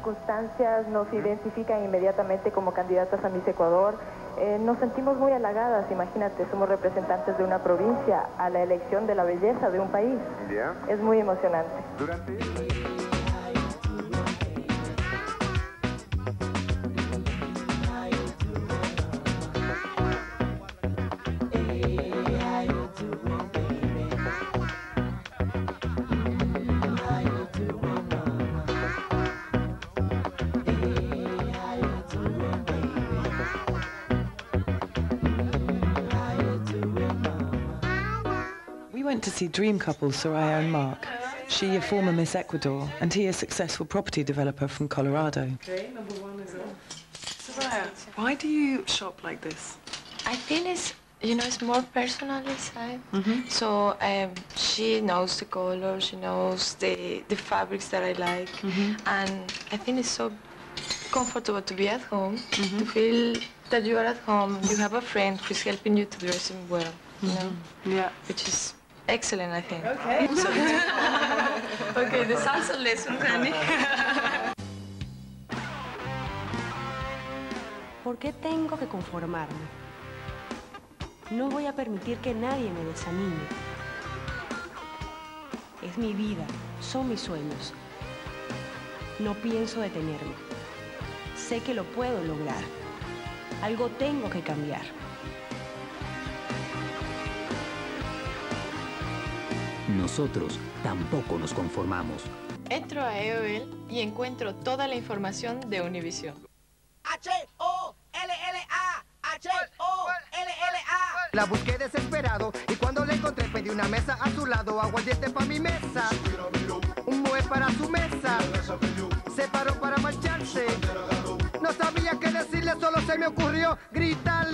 circunstancias nos identifican inmediatamente como candidatas a Miss Ecuador. Nos sentimos muy halagadas, imagínate, somos representantes de una provincia a la elección de la belleza de un país. Es muy emocionante. We went to see dream couple Soraya and Mark. She a former Miss Ecuador and he a successful property developer from Colorado. Okay, number one is on. Soraya, why do you shop like this? I think it's, it's more personal inside. So she knows the color, she knows the fabrics that I like. And I think it's so comfortable to be at home, to feel that you are at home, you have a friend who's helping you to dress in well, you know? Yeah. Which is excellent, I think. Okay. Okay, the salsa lesson, honey. ¿Por qué tengo que conformarme? No voy a permitir que nadie me desanime. Es mi vida, son mis sueños. No pienso detenerme. Sé que lo puedo lograr. Algo tengo que cambiar. Nosotros tampoco nos conformamos. Entro a EOL y encuentro toda la información de Univision. H-O-L-L-A, H-O-L-L-A. La busqué desesperado y cuando la encontré pedí una mesa a su lado, aguardiente para mi mesa, un mue para su mesa. Se paró para marcharse. No sabía qué decirle, solo se me ocurrió gritar.